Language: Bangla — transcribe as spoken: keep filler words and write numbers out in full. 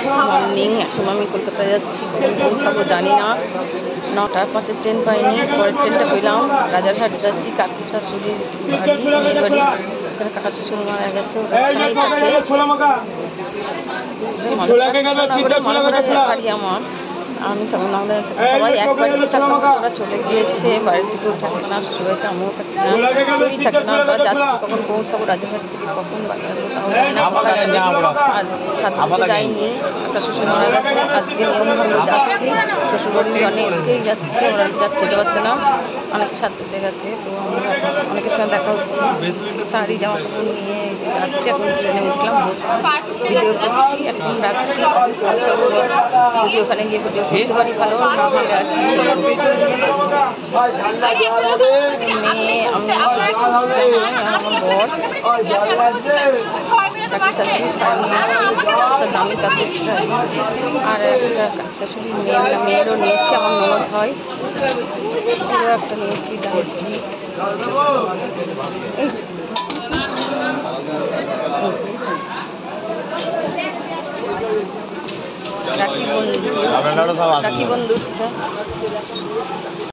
মর্নিং। এখন আমি কলকাতায় যাচ্ছি, কখন পৌঁছাবো জানি না। নটা পাঁচের ট্রেন পাইনি, পরের ট্রেনটা পেলাম। রাজারহাট যাচ্ছি, কাকি শাশুড়ির বাড়ি, মেয়ের বাড়ি। এখানে কাকা শ্বশুর মারা গেছে, বাড়ি আমার। আমি তখন আমাদের সবাই এক বাড়িতে থাকতাম, ওরা চলে গিয়েছে, বাড়ির থেকেও থাকে না, শ্বশুরবাড়িতে আমিও থাকি না, কেউই থাকে না। তা যাচ্ছি, কখন পৌঁছাবো রাজারহাট থেকে, কখন বাড়ি আসবো তাহলে যাইনি। একটা শ্বশুর মারা গেছে, আজকে নিয়মভাবে যাচ্ছি, শ্বশুরবাড়ি অনেকেই যাচ্ছে, ওরা যাচ্ছে যেতে পারছে না, অনেক ছাদ পেতে গেছে। তো আমরা অনেকের সঙ্গে দেখা হচ্ছে, শাড়ি জামা কাপড় নিয়ে যাচ্ছি। এখন ট্রেনে উঠলাম, বসলাম, ভিডিও করছি, এখন রাখছি। ভিডিও ওখানে গিয়ে ভিডিও করতে পারি ভালো, না হলে আর কি মেয়ে আমি আমার বর কাকি শাশুড়ির শাড়ি নিয়েছি, একটা দামি কাকির শাড়ি, আর একটা কাকি শাশুড়ির মেয়ের মেয়েরও নিয়েছি, আমার ননদ হয়, একটা নিয়েছি দামি। রাখি বন্ধু রাখি বন্ধু